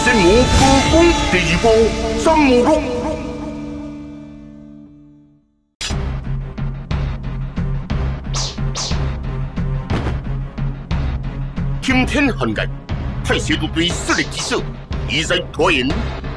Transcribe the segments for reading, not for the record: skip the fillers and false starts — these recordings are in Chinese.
神魔高攻第二部三目录。擎天涵盖，太邪都对实力之手，一再拖延。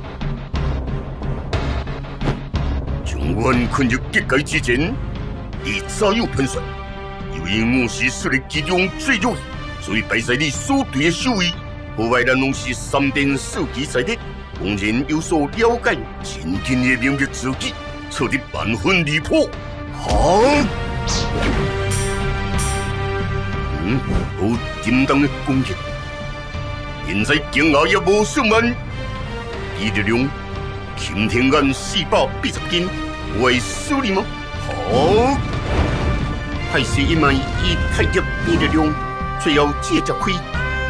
将阮困入结界之前，你早有盘算。由于我是实力之中最弱的，所以摆在你所对的守卫。 破坏咱拢是三殿手机在列，公然有所了解，前天的明日之己，彻底万分离谱。好，好正当的攻击，现在惊讶也无数万，伊力量擎天眼480斤，我会输你吗？好，还是一枚以太极的力量，最后借着亏。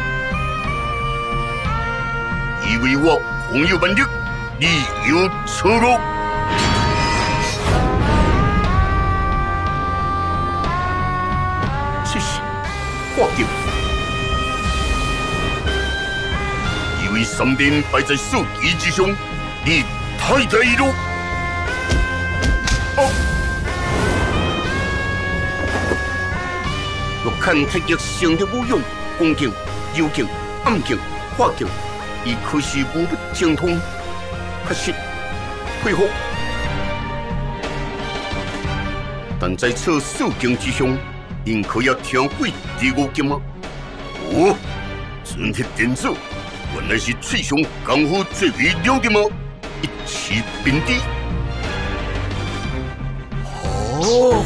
以为我朋友万力，你有错了。这是化境，以为三殿摆在手机之上，你太大意了。哦，若看太极成的武勇，攻境、幽境、暗境、化境。 伊可是无不精通，可惜佩服。但在此四境之上，您可要挑会第五境吗？哦，纯铁电子原来是最上功夫最为了的吗？一起并敌。哦，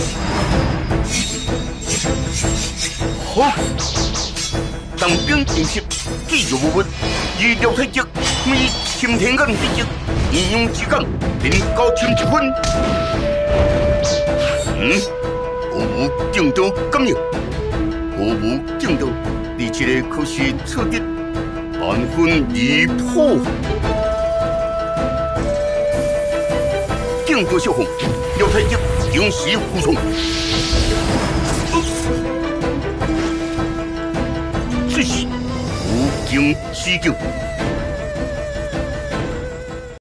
好。 当兵进行，记住无误，预料太极，每擎天眼太极，应用之间，便高清一分。何无敬道感应？何无敬道？你这个可是彻底万分离谱！敬道小红，廖太极永世服从。 这是无境之境，